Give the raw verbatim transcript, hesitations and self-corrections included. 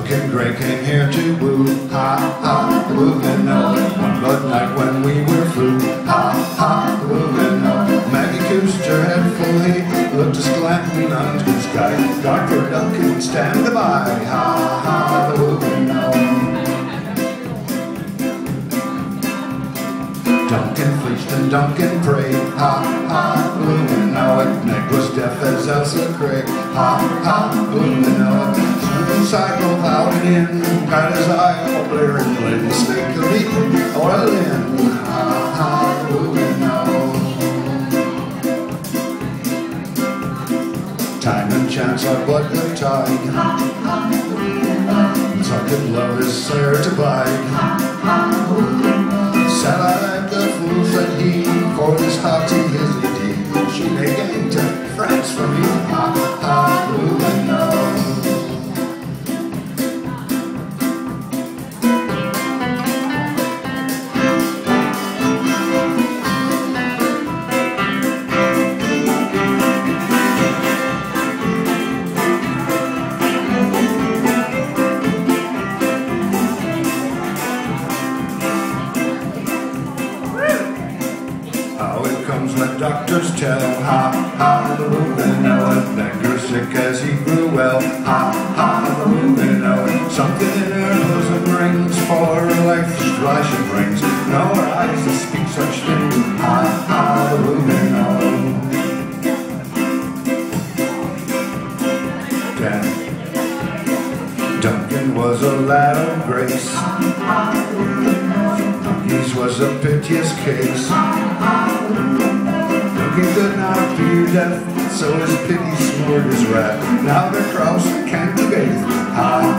Duncan Gray came here to woo, ha ha, the wooing no. One blood night when we were through, ha ha, the wooing no. Maggie Coosed her head full he looked askant and unto the sky. Doctor Duncan stand by, ha ha, the wooing no. Duncan fleeched and Duncan prayed, ha ha, wooing no. Meg was deaf as Elsa Craig, ha ha, wooing no. Soon cycled out and in, got his eye all blaring blade. The snake a leaping, oil in, ha ha, wooing no. Time and chance are but the tide, ha ha, wooing no. Tucking love is there to bide, ha ha, wooing no. Sat I like a fool, said he, for this haughty is indeed. She may gain to France for me, ha ha, wooing no. How it comes when doctors tell, ha ha, the wooing no. Beggars sick as he grew well, ha ha, the wooing no. Something in her bosom rings, for her life the strife she brings. No her eyes that speak such things, ha ha, the wooing no. Dan Duncan was a lad of grace, his was a piteous case. Duncan could not fear death, so his pity smothered his wrath. Now their cross can't debate, ha